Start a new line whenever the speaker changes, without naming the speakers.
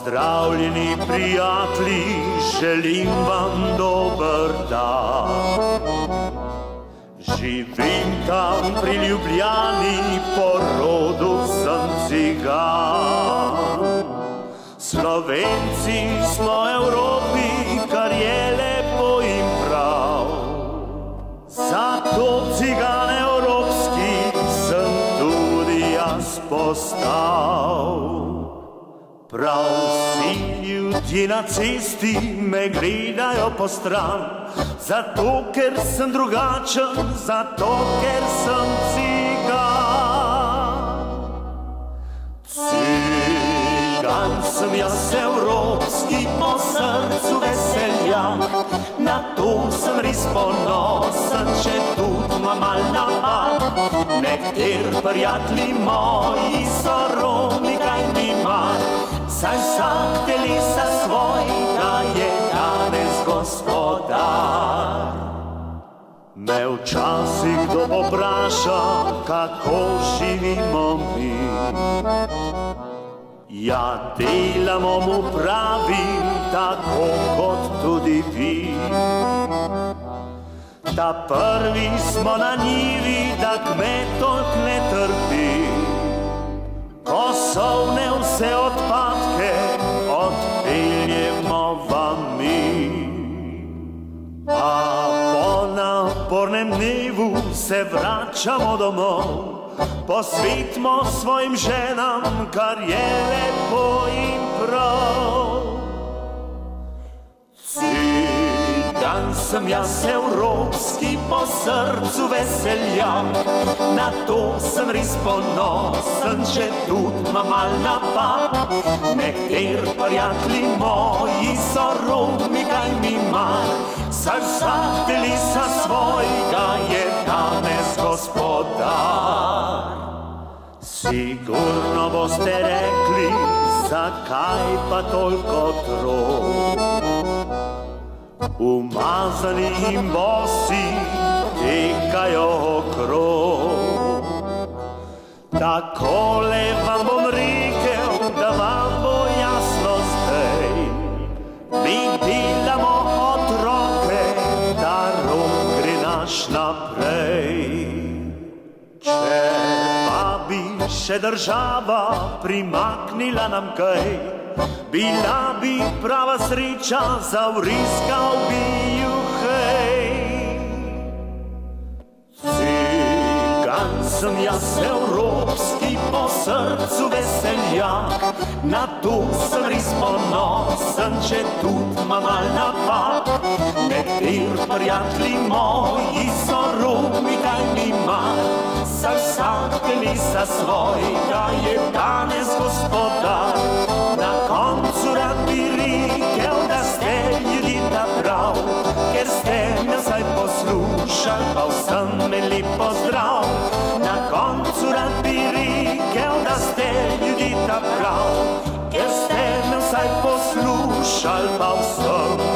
Pozdravljeni prijatelji, želim vam dober dan. Živim tam pri Ljubljani, po rodu sem cigan. Slovenci smo Evropi, kar je lepo in prav. Zato cigan evropski sem tudi jaz postal. Prav vsi ljudje na cesti me gledajo postran, zato ker sem drugačen, zato ker sem cigan. Cigan sem jaz evropski, po srcu veseljak, na to sem res ponosen, če tudi imam mal napad. Nekateri prijatelji moji so Romi, kaj mi mar, saj vsak telesa svojega je danes gospodar. Me včasih kdo popraša, kako živimo mi. Ja, delamo mu pravim, tako kot tudi vi. Ta prvi smo na njivi, da kmet toliko ne trpi. Ko sovne vse odpadke odpeljemo vam mi. A po napornem dnevu se vračamo domov, posvetimo svojim ženam, kar je lepo in prav. Cigan sem jaz evropski, po srcu veseljak, na to sem res ponosen, če tudi imam mal napad. Nekateri prijatelji moji so Romi, kaj mi mar, saj vsak telesa svojega je danes gospodar. Sigurno boste rekli, zakaj pa toliko trok. Umazani in bosi tekajo okrog. Takole vam bom rekel, da vam bo jasno zdaj. Mi delamo otroke, da rok gre naš naprej. Če pa bi še država primaknila nam kaj, bila bi prava sreča, zavriskal bi ju hej. Cigan sem jaz evropski, po srcu veseljak, na to sem res ponosen, če tudi imam mal napad. Nekateri prijatelji moji so Romi, kaj mi mar, saj vsak telesa svojega je danes gospodar. Na koncu rad bi rekel, da ste ljudje ta prav, ker ste me vsaj poslušali, pa vsem me lep pozdrav. Na koncu rad bi rekel, da ste ljudje ta prav, ker ste me vsaj poslušali, pa vsem